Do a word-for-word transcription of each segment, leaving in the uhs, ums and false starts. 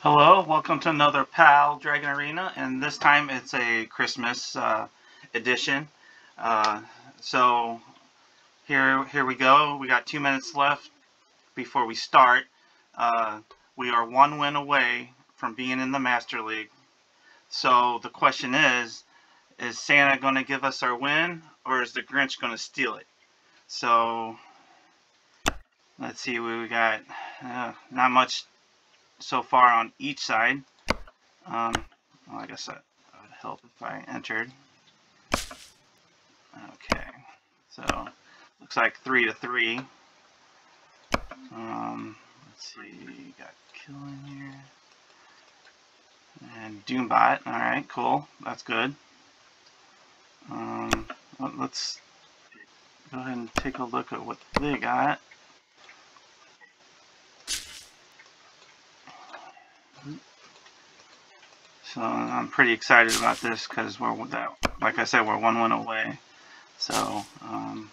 Hello, welcome to another PAL Dragon Arena, and this time it's a Christmas uh, edition. Uh, so here, here we go. We got two minutes left before we start. Uh, we are one win away from being in the Master League. So the question is, is Santa going to give us our win, or is the Grinch going to steal it? So let's see what we got. Uh, not much so far on each side. Um, well, I guess that would help if I entered. Okay, so looks like three to three. Um, let's see, got kill in here and Doombot. All right, cool. That's good. Um, let's go ahead and take a look at what they got. So I'm pretty excited about this because we're that, like I said, we're one win away. So um,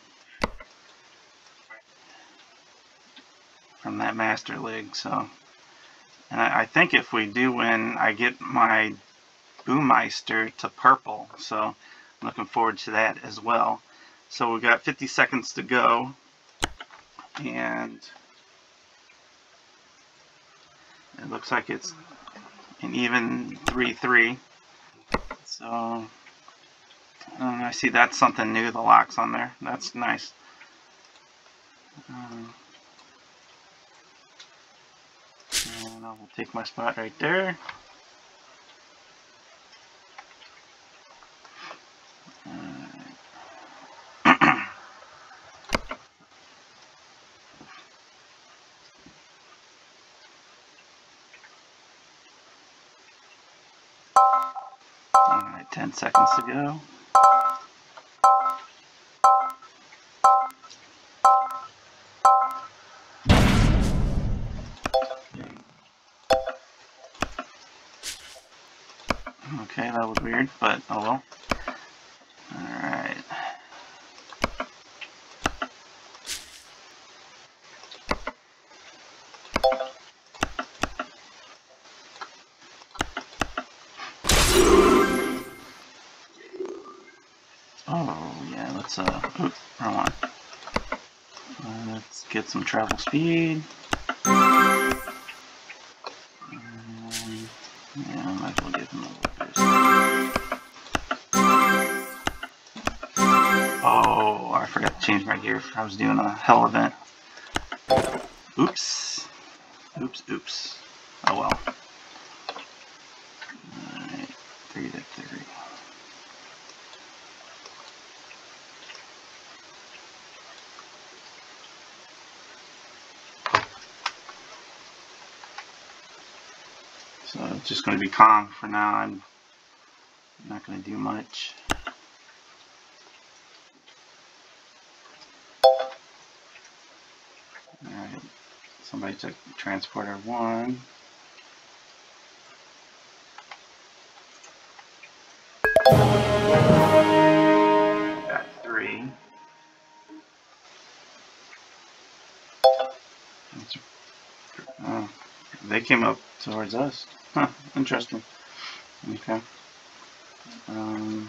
from that Master League. So, and I, I think if we do win, I get my Boomeister to purple. So I'm looking forward to that as well. So we got fifty seconds to go, and it looks like it's an even three three. So um, I see that's something new, the locks on there. That's nice. Um, and I will take my spot right there. Alright, ten seconds to go. Okay, that was weird, but oh well. Alright. Oh, yeah, let's, uh, oops, wrong one. Uh, let's get some travel speed. Um, yeah, I might as well give him a little boost. Oh, I forgot to change my gear. I was doing a hell event. Oops. Oops, oops. Oh well. Alright, three to three. So it's just going to be calm for now. I'm not going to do much. Alright, somebody took transporter one. Got three. Oh, they came up towards us. Huh, interesting. Okay. Um,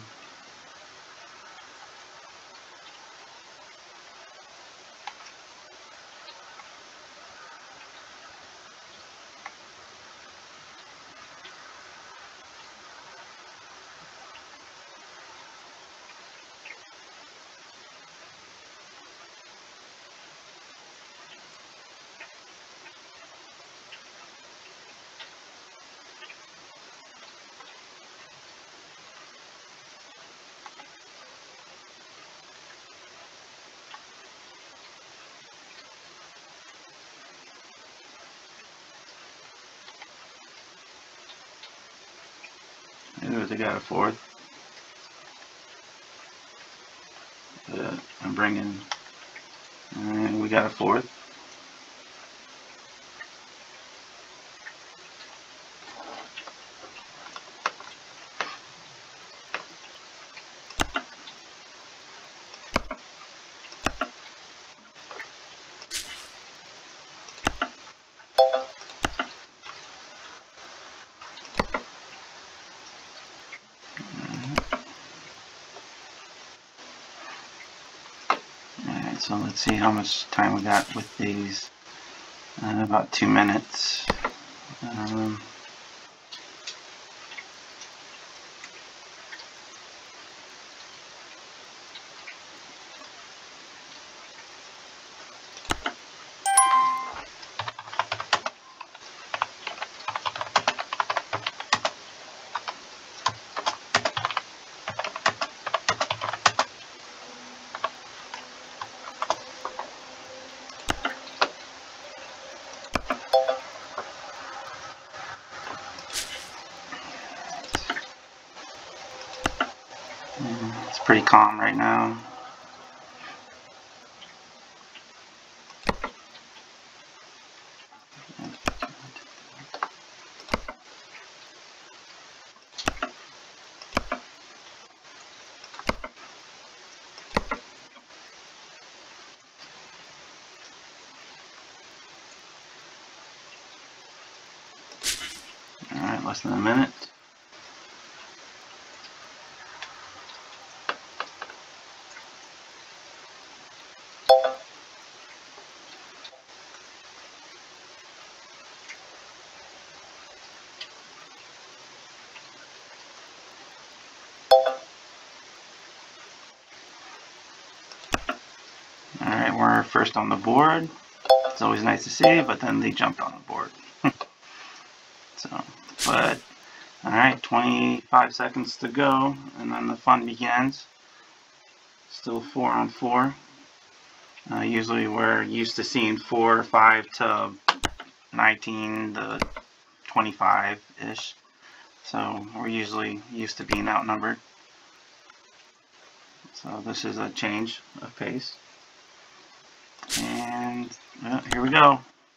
Ooh, they got a fourth. But I'm bringing, and we got a fourth. So let's see how much time we got with these. Uh, about two minutes. Um, It's pretty calm right now. Alright, less than a minute. Alright, we're first on the board. It's always nice to see, but then they jumped on the board. So, but, alright, twenty-five seconds to go, and then the fun begins. Still four on four. Uh, usually we're used to seeing four, five to nineteen to twenty-five-ish. So we're usually used to being outnumbered. So this is a change of pace. And well, here we go.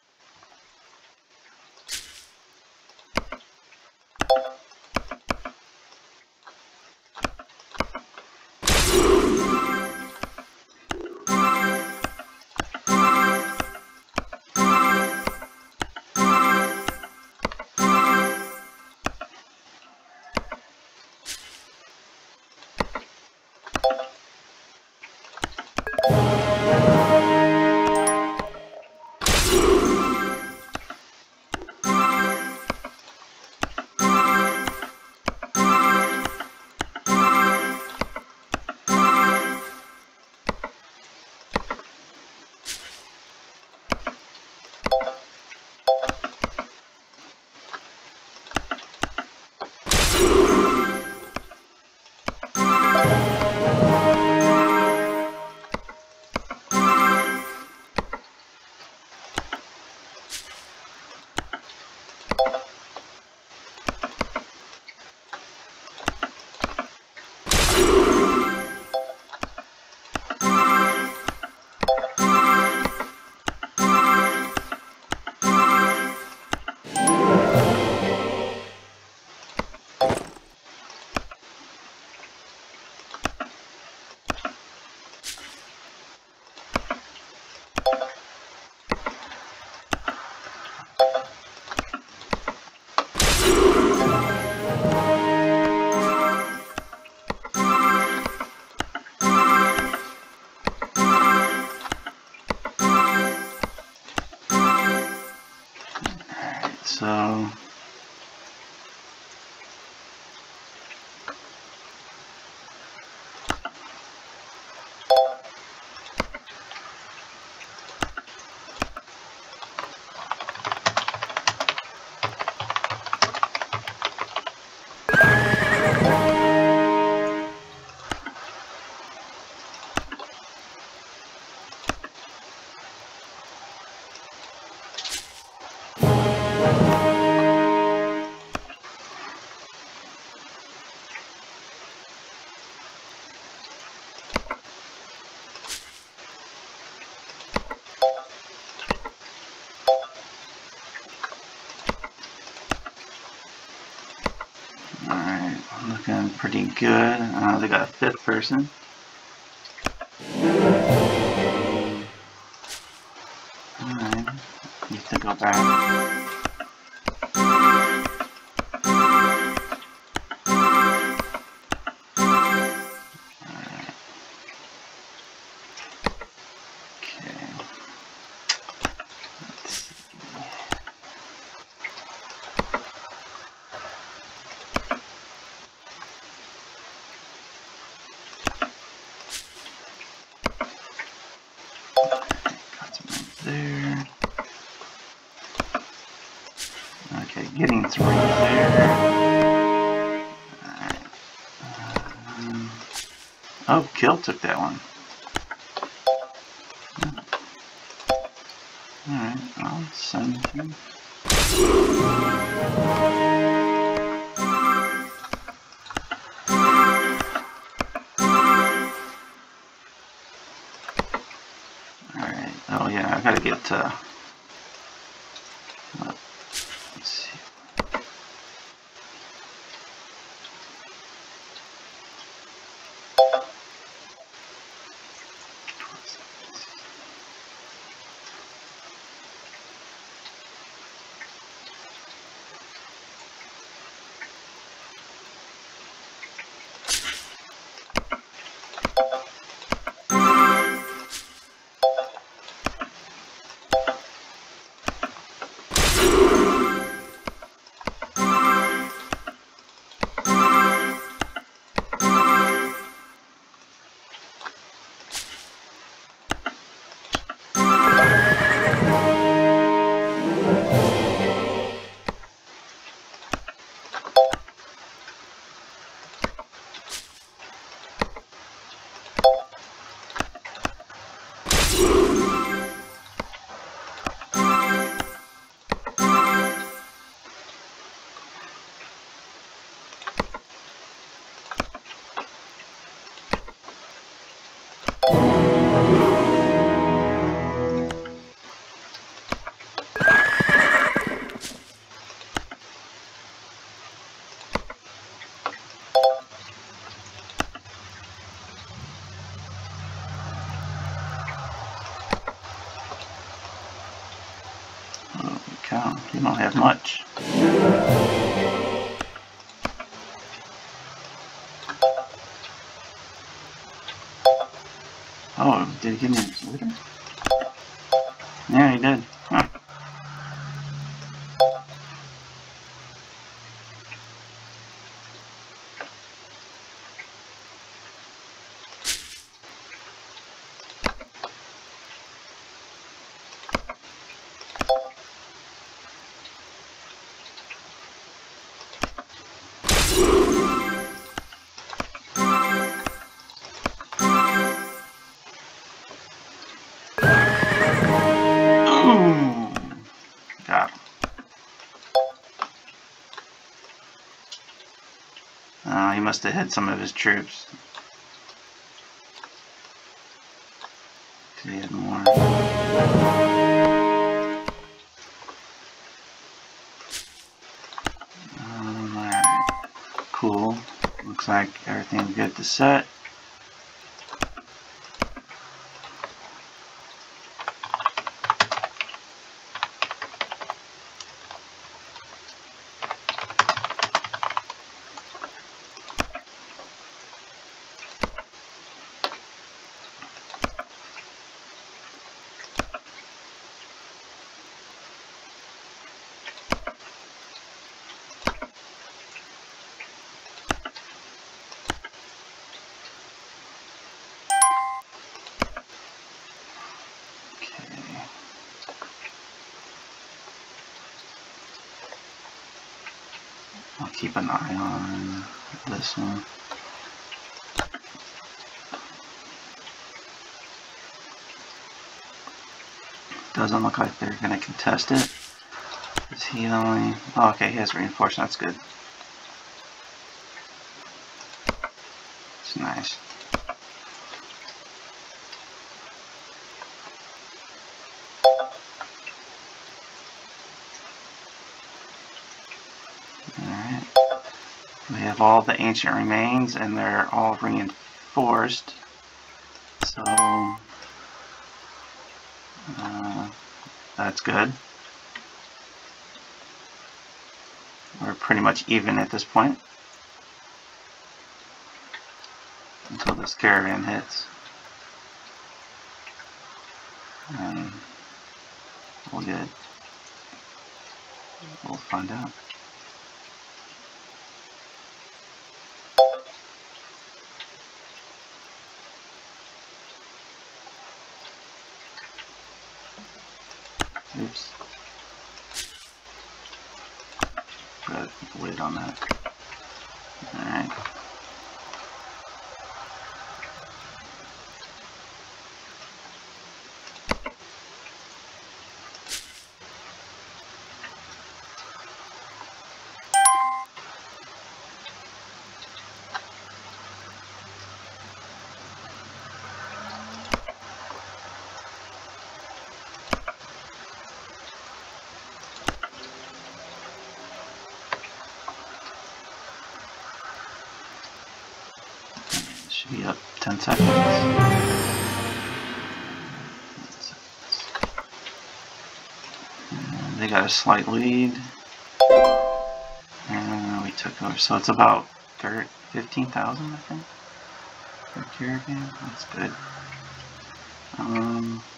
So alright, looking pretty good. Uh, they got a fifth person. Alright, need to go back. Okay, getting through there. Alright. Um, oh, Kill took that one. Alright, I'll send him. Alright, oh yeah, I gotta get to. Uh, let's see. Cow, you don't have much. Oh, did he give me his litter? Yeah, he did. Huh. Got him. Uh, he must have hit some of his troops. He had more. Um, Alright. Cool. Looks like everything's good to set. I'll keep an eye on this one. Doesn't look like they're going to contest it. Is he the only... Oh, okay, he has reinforcement. That's good. It's nice. Alright. We have all the ancient remains and they're all reinforced. So... Uh, that's good. We're pretty much even at this point. Until this caravan hits. And we'll get... We'll find out. Oops. Put a lid on that. Alright. Should be up ten seconds. And they got a slight lead. And we took over. So it's about fifteen thousand, I think, per caravan. That's good. Um,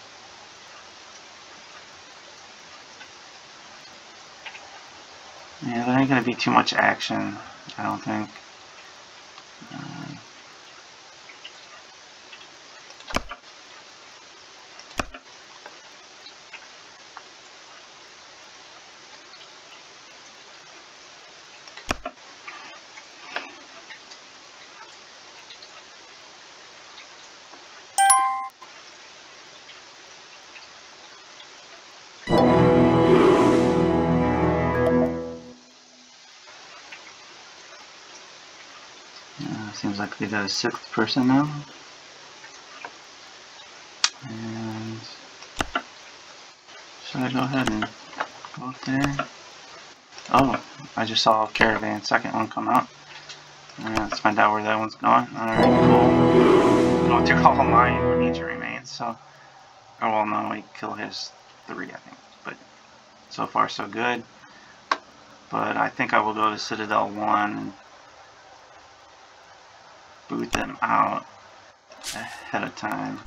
yeah, there ain't going to be too much action, I don't think. Um, Uh, seems like they got a sixth person now. And should I go ahead and go up there? Oh, I just saw a caravan second one come out. Uh, let's find out where that one's going. Alright, cool. Going through all mine where nature remains, so. Oh, well, no, we kill his three, I think. But so far, so good. But I think I will go to Citadel one and boot them out ahead of time.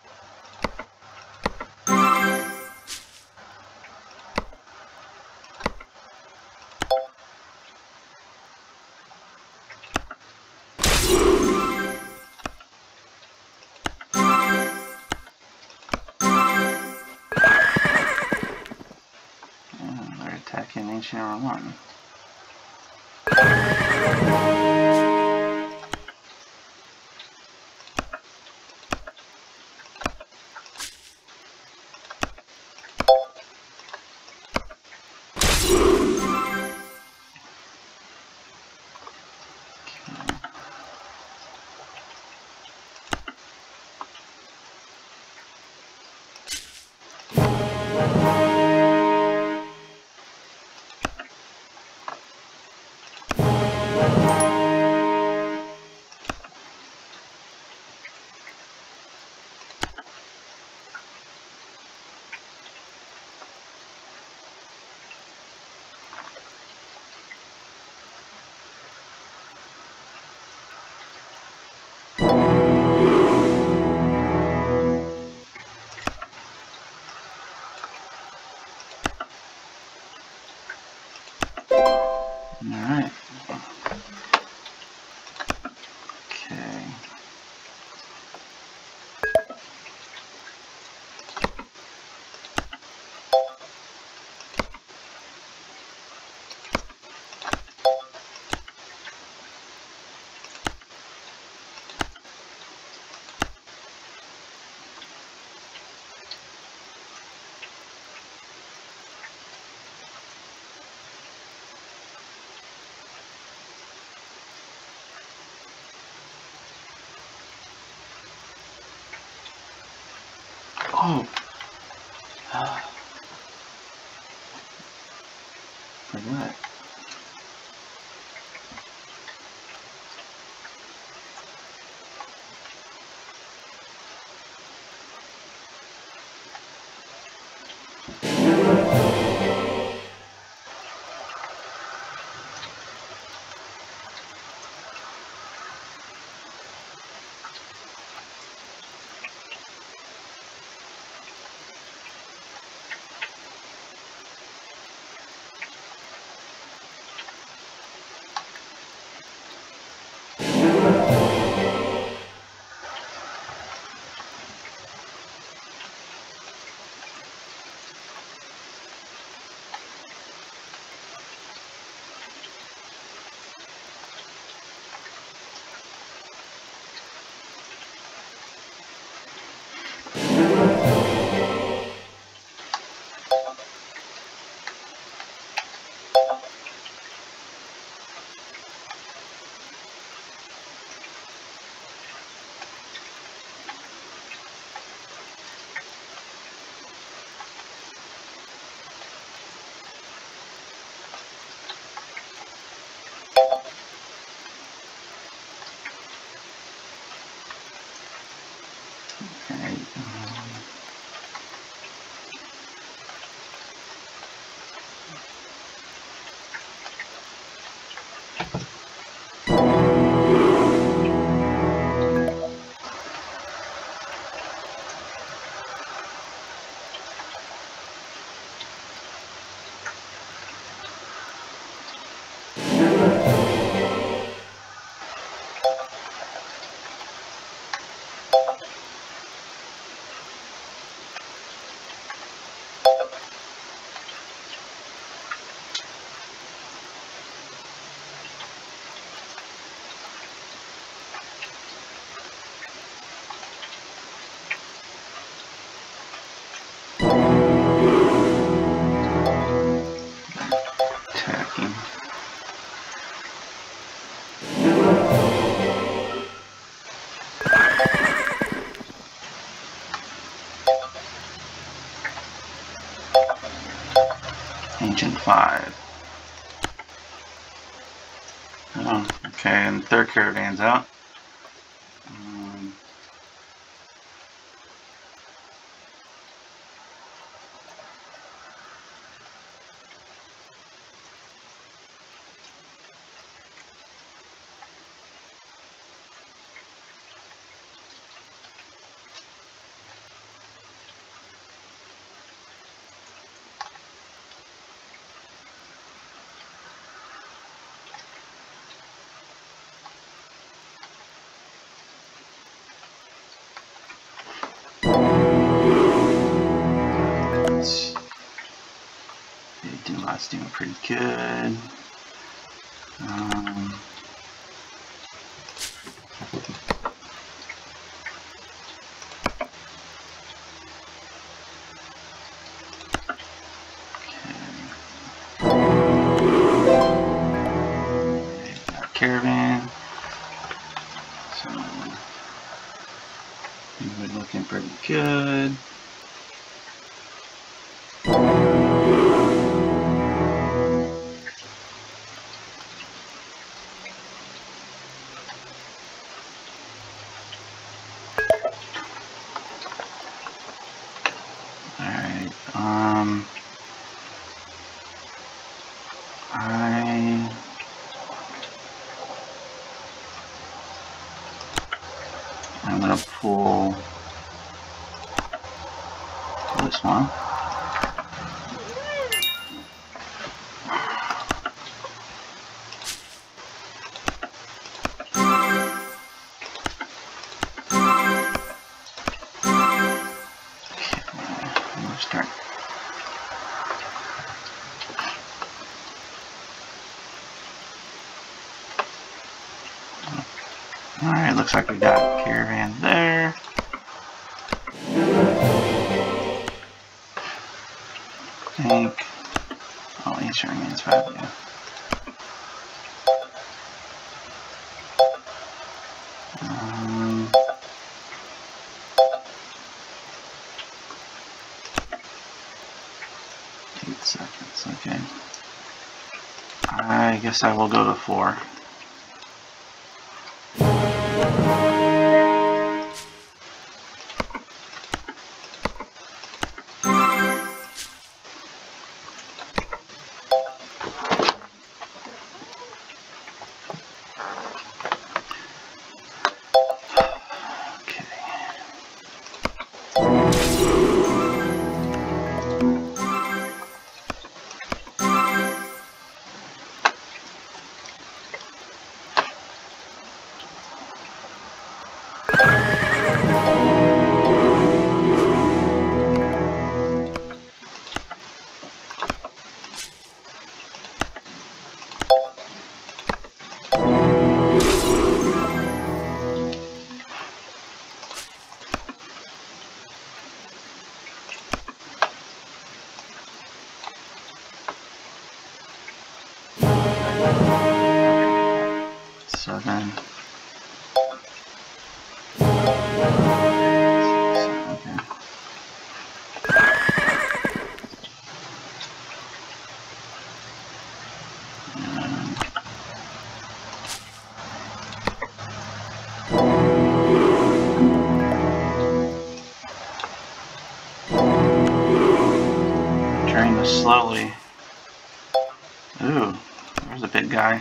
And they're attacking Ancient Armor one. Alright. Okay. Oh! For what? Ancient five. Oh, okay, and the third caravan's out. Um, That's doing pretty good. Um, okay. Caravan. So we're looking pretty good. Alright, um, I, I'm going to pull this one. Start. Alright, looks like we got caravan there. I think, oh, ancient remains five, yeah. Um, eight seconds, okay. I guess I will go to four. Seven. Okay. Trying to slowly. Ooh, there's a big guy.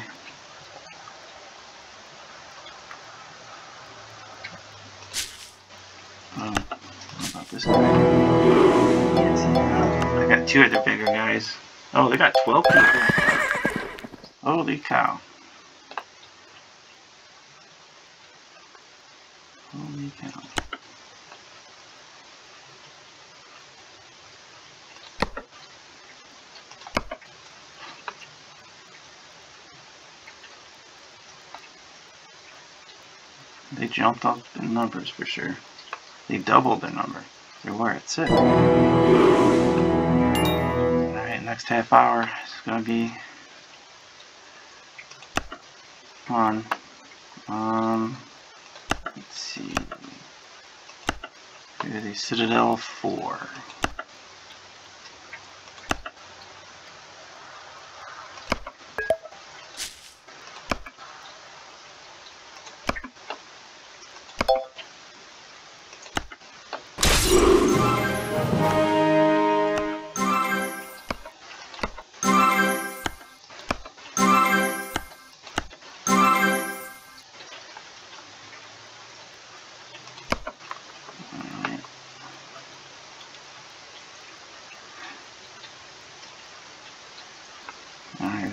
Oh, what about this guy? Can't see him. I got two other bigger guys. Oh, they got twelve people. Holy cow. Holy cow. They jumped up in numbers for sure. They doubled their number. They were at six. Alright, next half hour is gonna be on. Um let's see. Here's the Citadel four.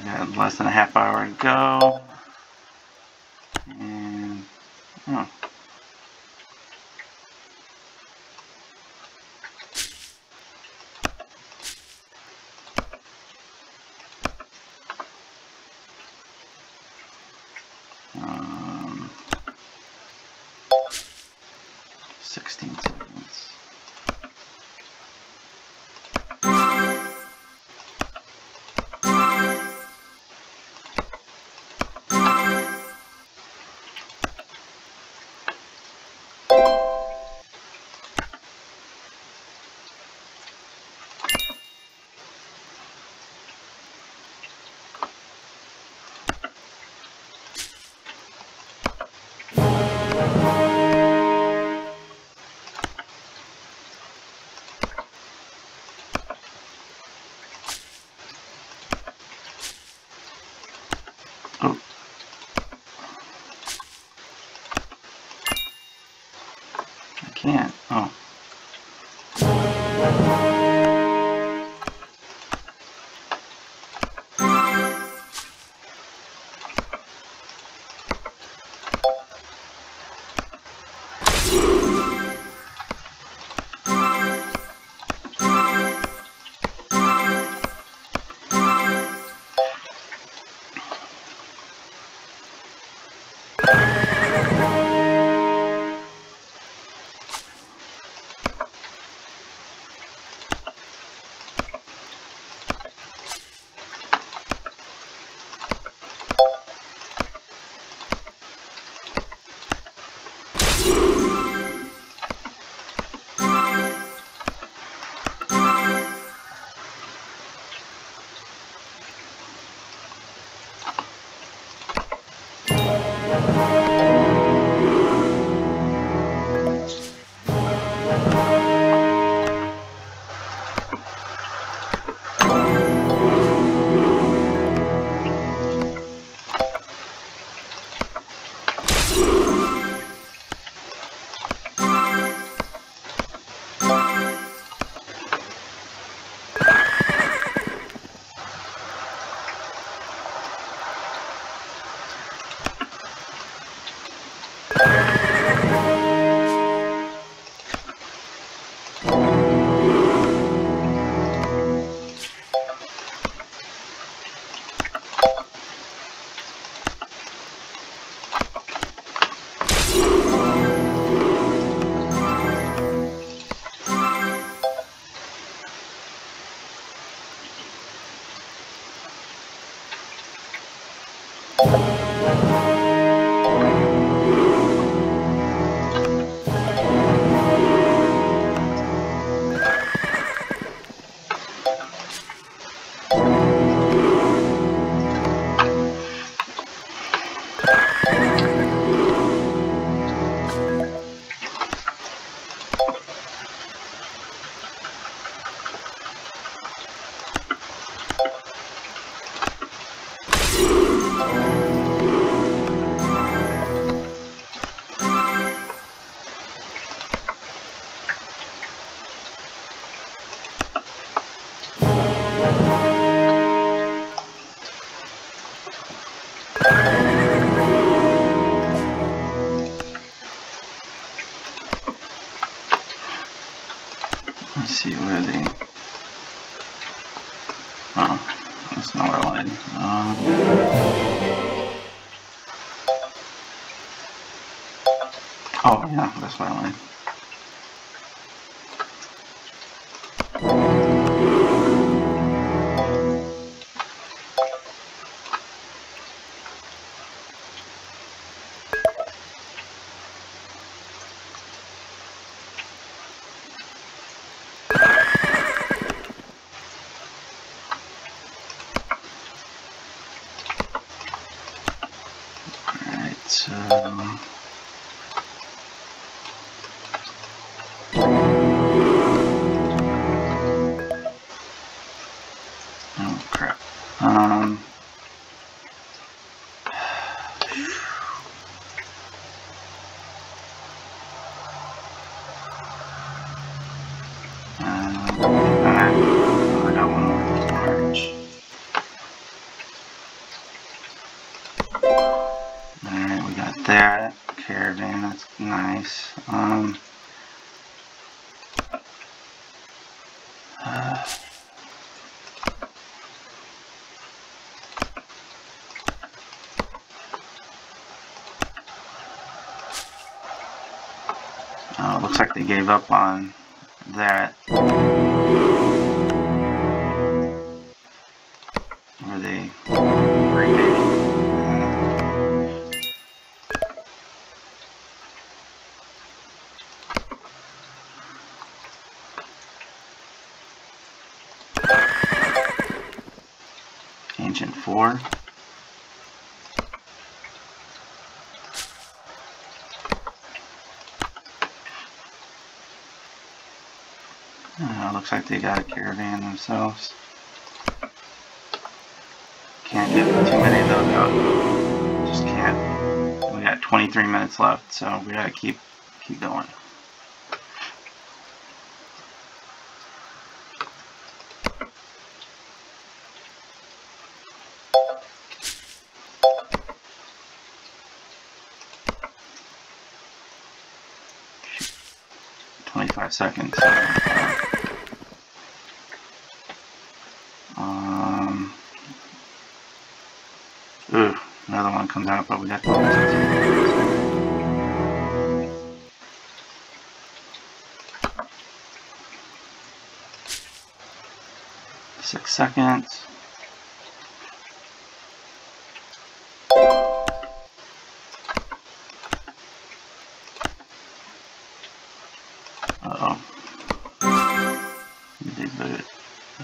got less than a half hour to go. And oh. Um, sixteen seconds. Oh. I can't. Oh. Let's see where they. Oh, that's not where I wanted. Um, oh, yeah, that's what I wanted. Um, oh crap. Um, uh, I got one more large. That's nice. Um, uh, oh, looks like they gave up on that. Or they remade it. Ancient four. Uh, looks like they got a caravan themselves. Can't get too many of those out. Just can't. We got twenty-three minutes left, so we gotta keep keep going. twenty-five seconds. Um, ooh, another one comes out, but we got six seconds. Uh oh. You did boot it.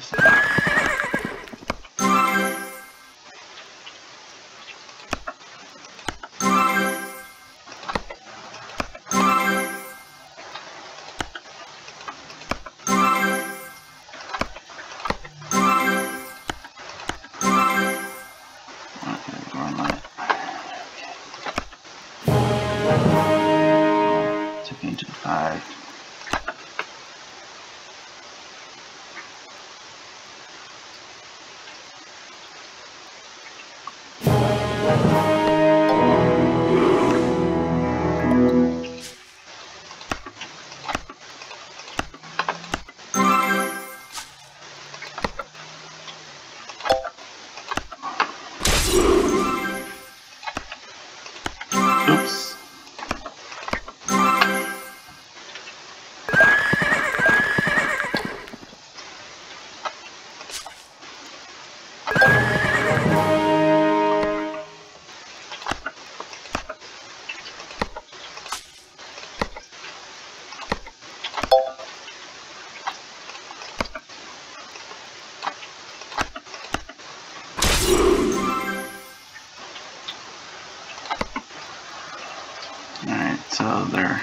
Ancient five. Oops. Alright, so they're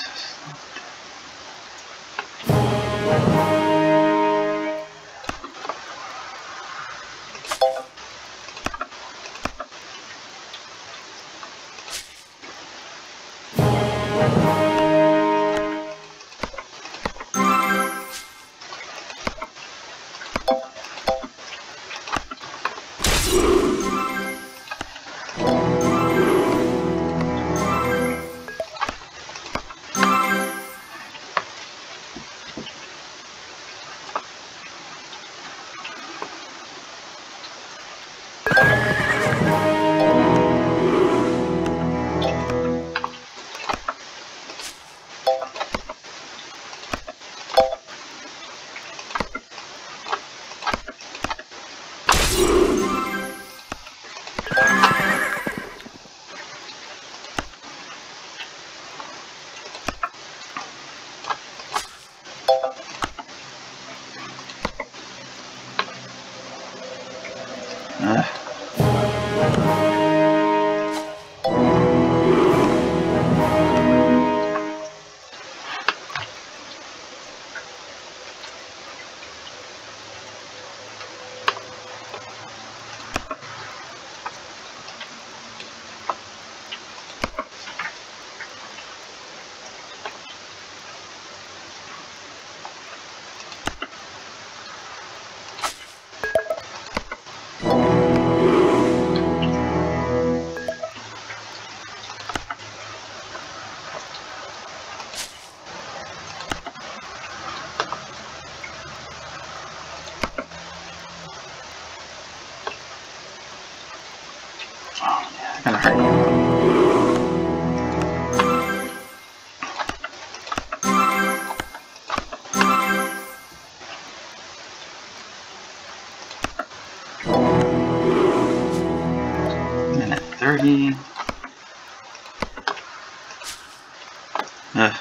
uh. I gotta hurry up. Minute thirty. Ugh.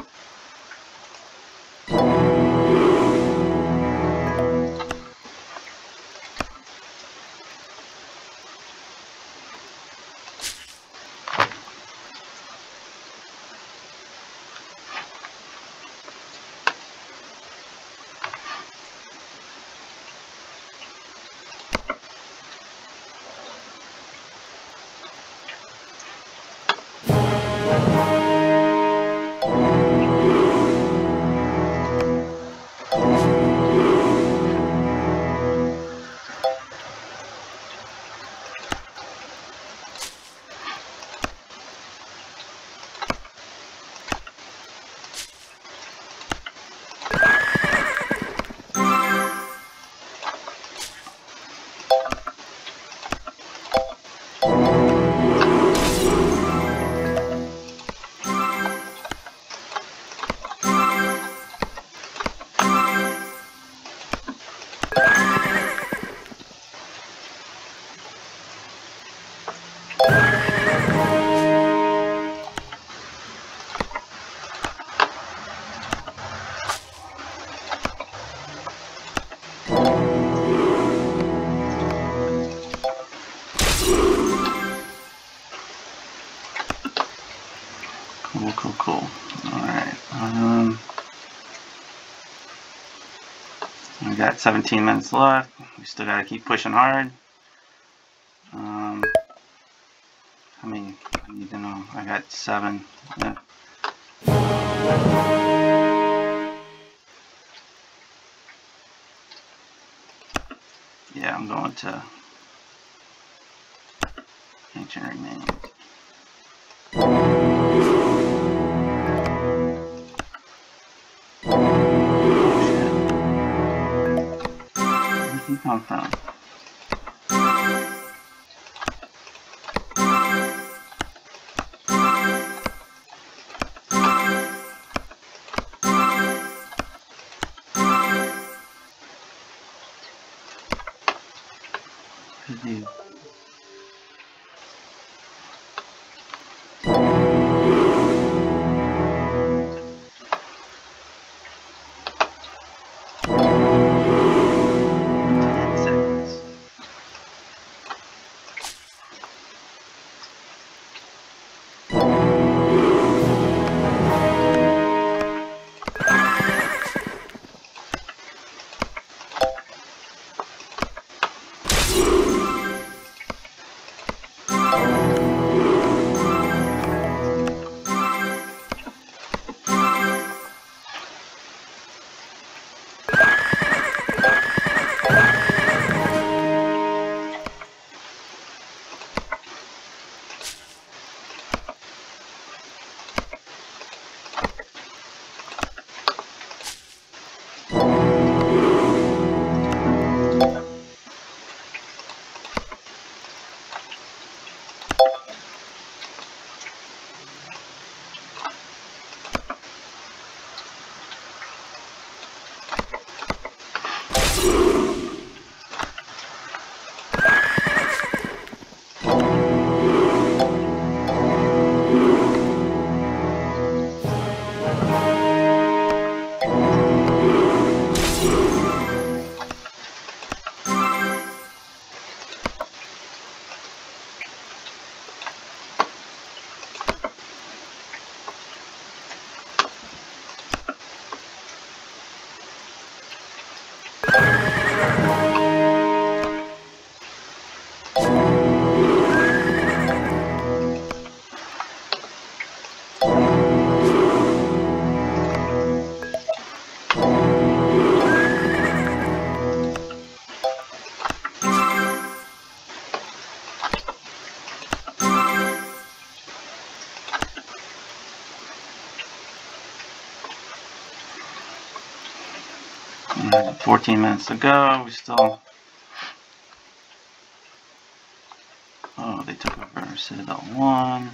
Cool, cool, cool. Alright. Um, we got seventeen minutes left. We still gotta keep pushing hard. Um, I mean, I need to know. I got seven. Yeah. Yeah, I'm going to ancient remains. Where did he come from? Where did he? fourteen minutes to go. We still Oh, they took over Citadel one.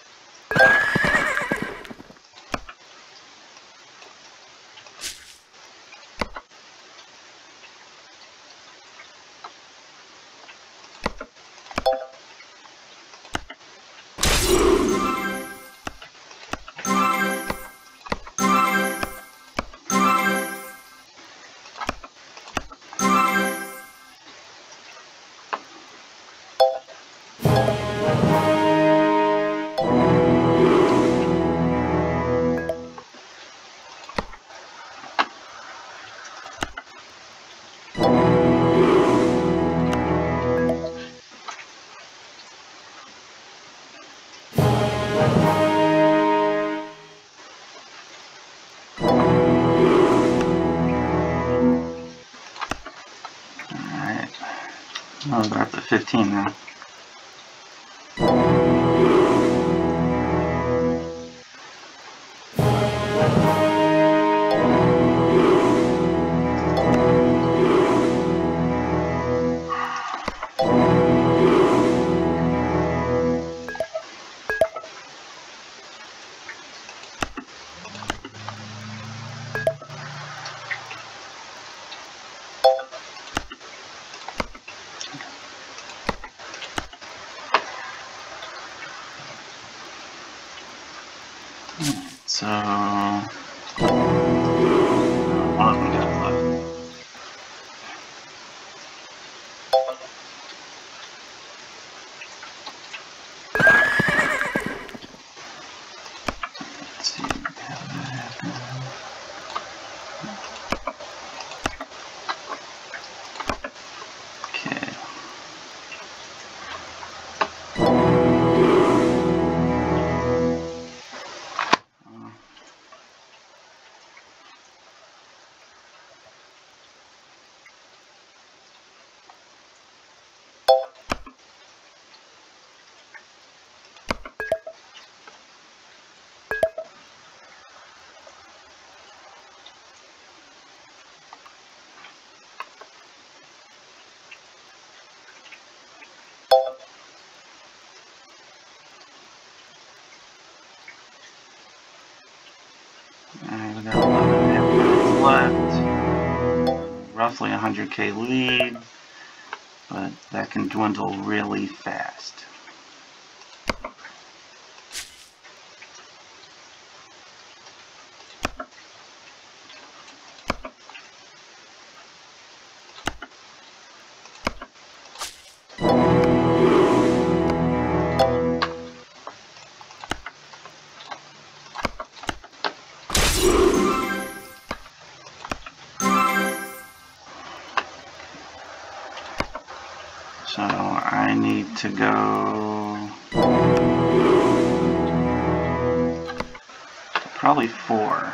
Oh, we're up to fifteen now. So, one of them got left. Let's see how that happened. Okay. Alright, we got eleven and a half minutes left. Roughly one hundred K lead, but that can dwindle really fast. So I need to go probably four.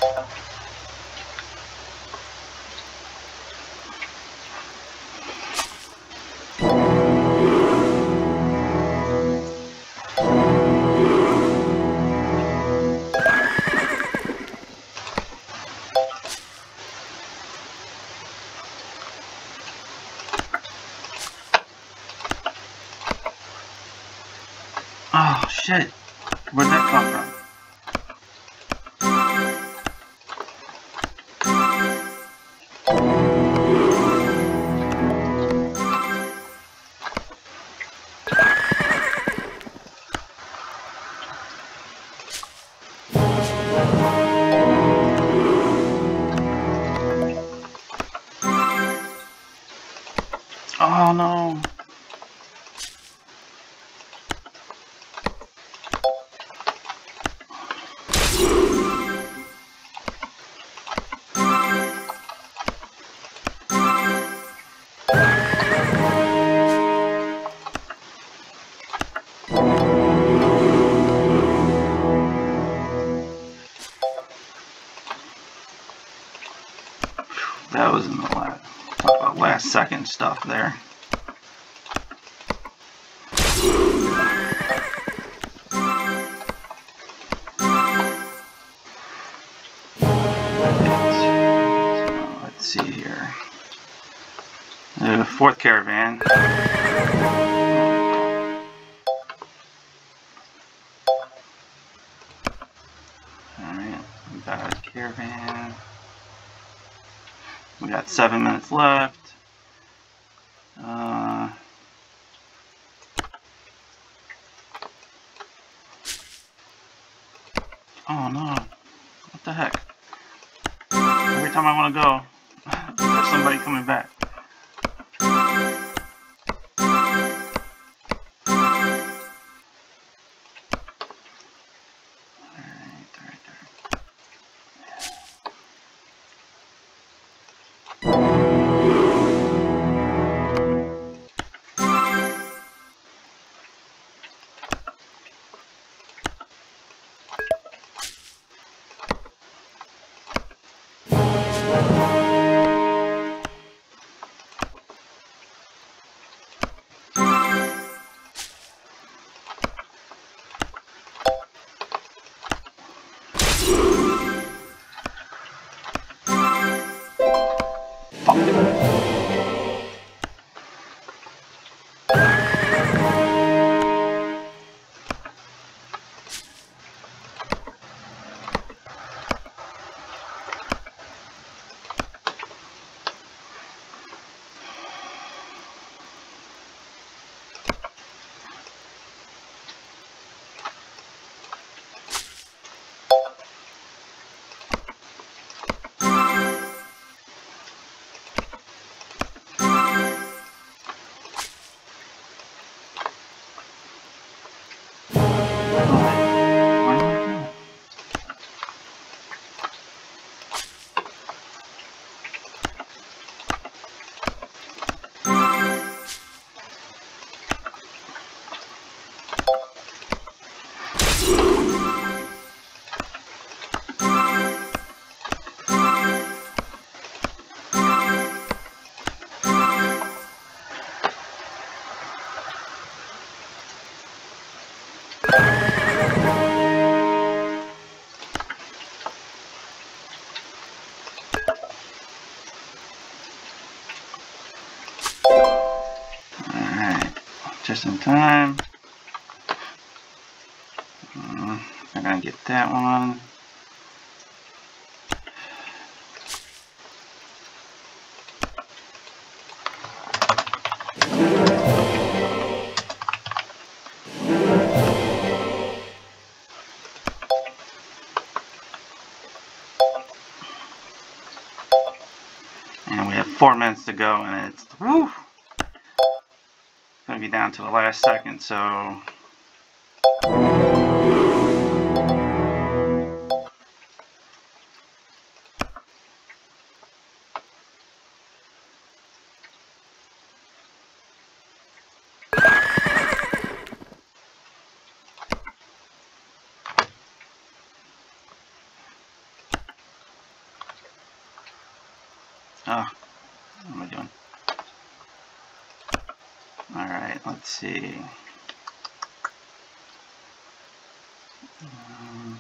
Oh shit! Where'd that come from? Oh no! That was in the last, talk about last second stuff there. So let's see here. The fourth caravan. Alright, we got a caravan. We got seven minutes left. Uh, oh no. What the heck? Every time I want to go, there's somebody coming back. Just in time. Uh, I'm gonna get that one. And we have four minutes to go, and it's woo, gonna be down to the last second, so Oh, what am I doing? Alright, let's see. Um,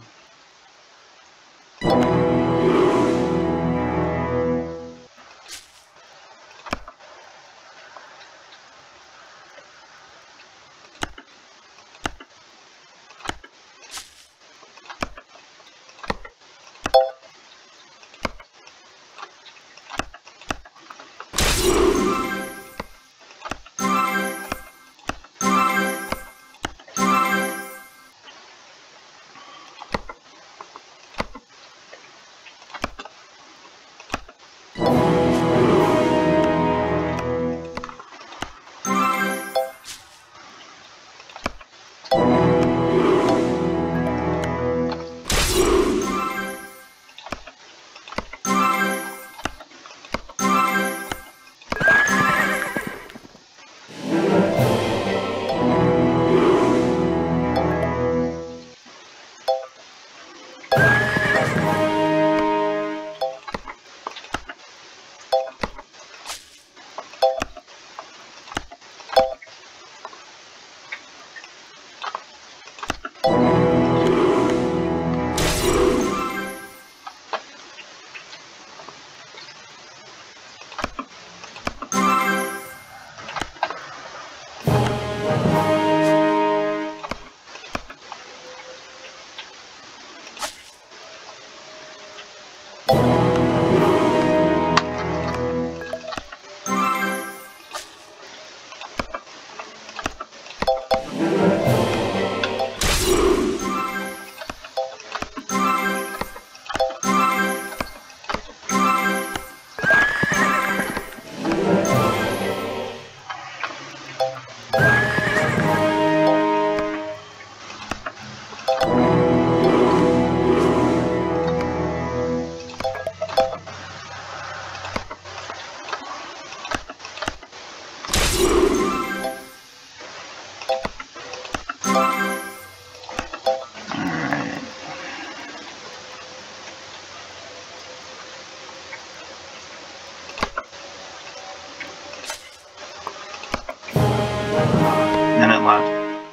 minute left.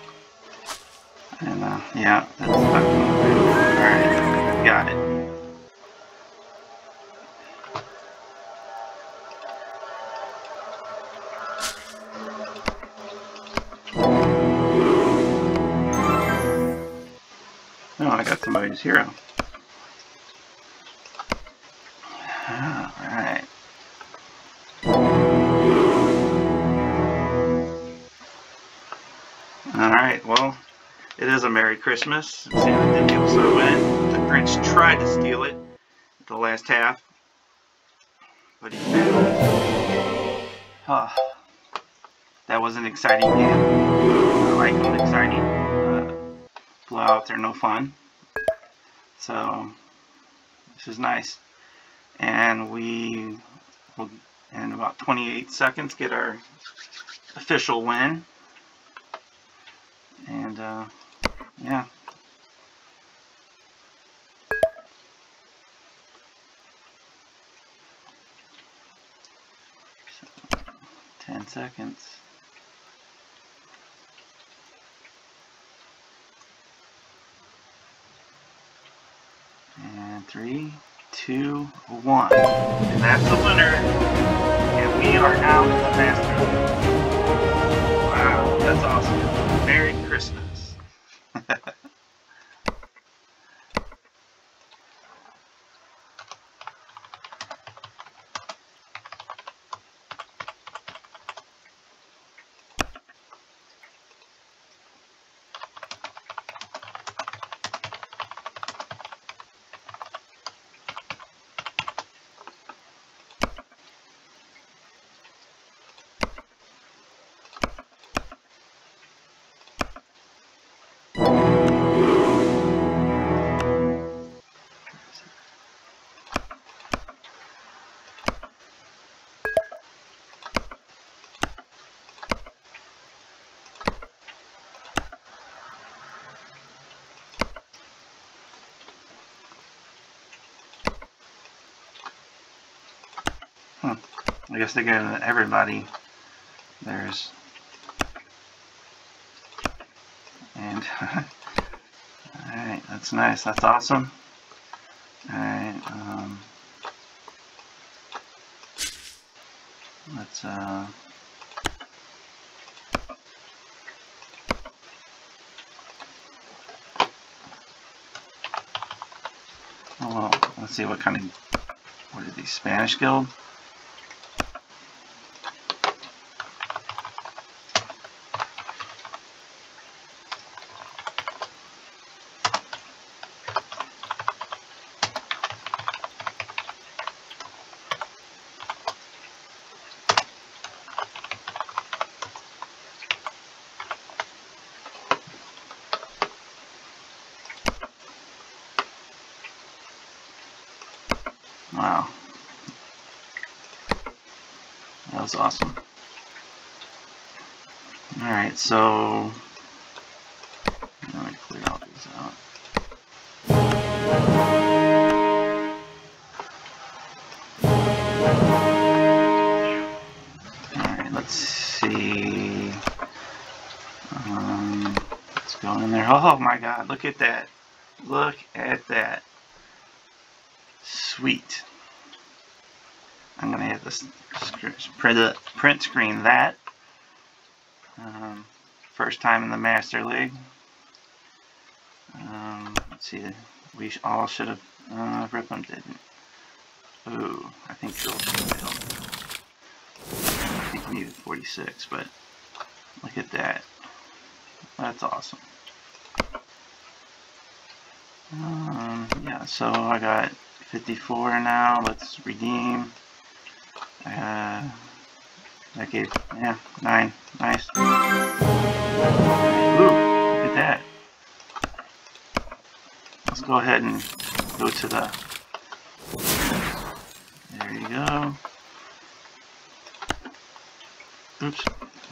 And uh, yeah, that's stuck. Alright, got it. Oh, I got somebody's hero. Alright. Alright, well, it is a Merry Christmas. Santa did give us our win. The Grinch tried to steal it at the last half, but he failed. Oh, that was an exciting game. I like them exciting. Uh, blowouts are no fun. So, this is nice. And we will, in about twenty-eight seconds, get our official win. And, uh, yeah. So, ten seconds. And three, two, one. And that's the winner. And we are now in the Masters. Wow, that's awesome. Merry Christmas. Hmm. I guess they're giving everybody theirs. And alright, that's nice. That's awesome. Alright, um, let's uh oh, well, let's see what kind of, what are these, Spanish Guild? Wow, that was awesome. Alright, so let me clear all these out. Alright, let's see. Um, let's go in there. Oh my god, look at that. Look at that. Sweet. I'm going to hit this print, print screen that. Um, first time in the Master League. Um, let's see. We all should have. Uh, Ripham didn't. Ooh, I think Phil failed. I think we needed forty-six, but look at that. That's awesome. Um, yeah, so I got fifty-four now. Let's redeem. Uh, that gave, yeah, nine. Nice. Ooh, look at that. Let's go ahead and go to the, there you go. Oops.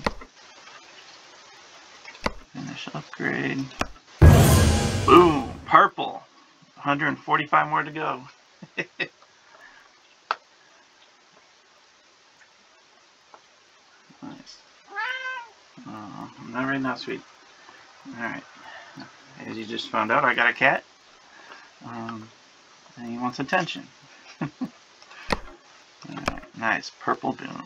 Finish upgrade. Boom, purple. one hundred forty-five more to go. Nice. Oh, not right now, sweet. Alright. As you just found out, I got a cat. Um, and he wants attention. Alright, nice. Purple boom.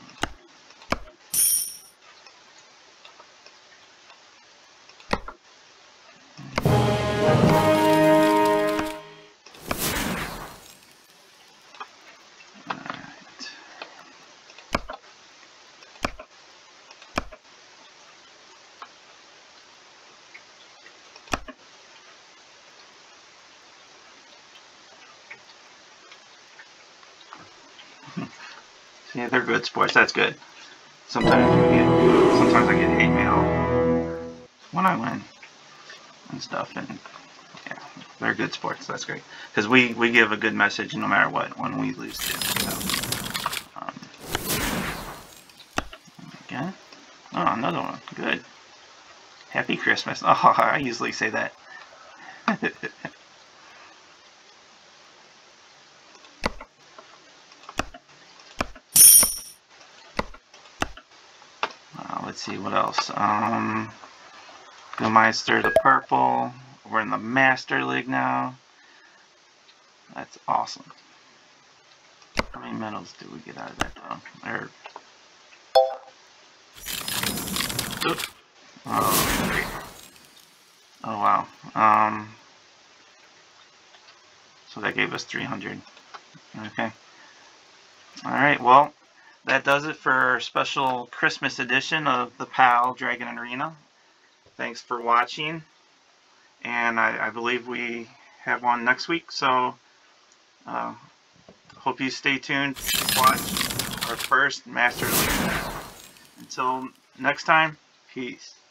Yeah, they're good sports. That's good. Sometimes I get, sometimes I get hate mail when I win and stuff, and yeah, they're good sports. That's great because we we give a good message no matter what when we lose too. So, um, again, oh, another one. Good. Happy Christmas. Oh, I usually say that. Let's see what else. Um, Meister the purple. We're in the Master League now. That's awesome. How many medals did we get out of that though? There. Oops. Oh, oh wow. Um. So that gave us three hundred. Okay. All right. Well. That does it for our special Christmas edition of the PAL Dragon Arena. Thanks for watching, and I, I believe we have one next week, so uh, hope you stay tuned to watch our first Master League. Until next time, peace.